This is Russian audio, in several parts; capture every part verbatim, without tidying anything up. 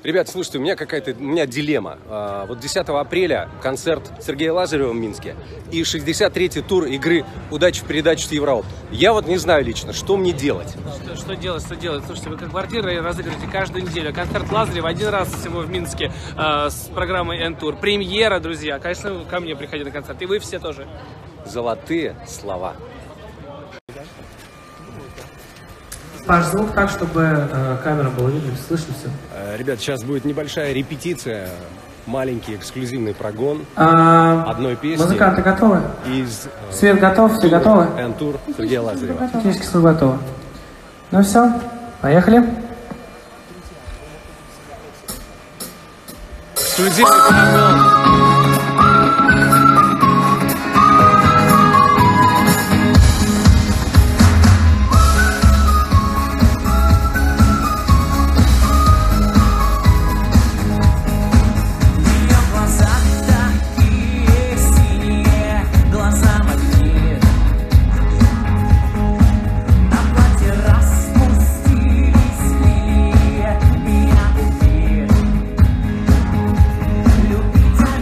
Ребят, слушайте, у меня какая-то, у меня дилемма. А, вот десятого апреля концерт Сергея Лазарева в Минске и шестьдесят третий тур игры «Удачи в передаче» с Еврооптом. Я вот не знаю лично, что мне делать. Что, что делать, что делать? Слушайте, вы как квартиры разыгрываете каждую неделю. Концерт Лазарева один раз всего в Минске э, с программой N-Tour. Премьера, друзья. Конечно, ко мне приходите на концерт. И вы все тоже. Золотые слова. Паш, звук так, чтобы э, камера была видна, слышно все. Э, ребят, сейчас будет небольшая репетиция, маленький эксклюзивный прогон А, одной песни. Музыканты готовы? Из Свет готов, все готовы? N-Tour Сергея Лазарева. Технически все готовы. Ну все, поехали. Эксклюзивный прогон. Любить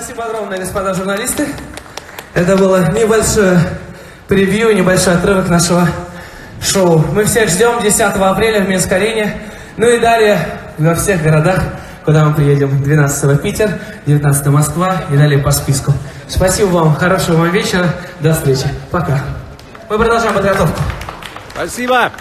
Спасибо огромное, господа журналисты. Это было небольшое превью, небольшой отрывок нашего шоу. Мы всех ждем десятого апреля в Минск-арене. Ну и далее во всех городах, куда мы приедем. двенадцатого Питер, девятнадцатого Москва и далее по списку. Спасибо вам, хорошего вам вечера, до встречи. Пока. Мы продолжаем подготовку. Спасибо!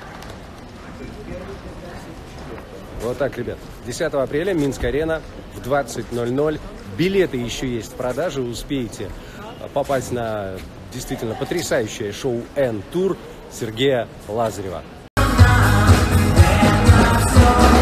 Вот так, ребят. десятого апреля, Минск-арена в двадцать ноль ноль. Билеты еще есть в продаже. Успеете попасть на действительно потрясающее шоу N-тур Сергея Лазарева.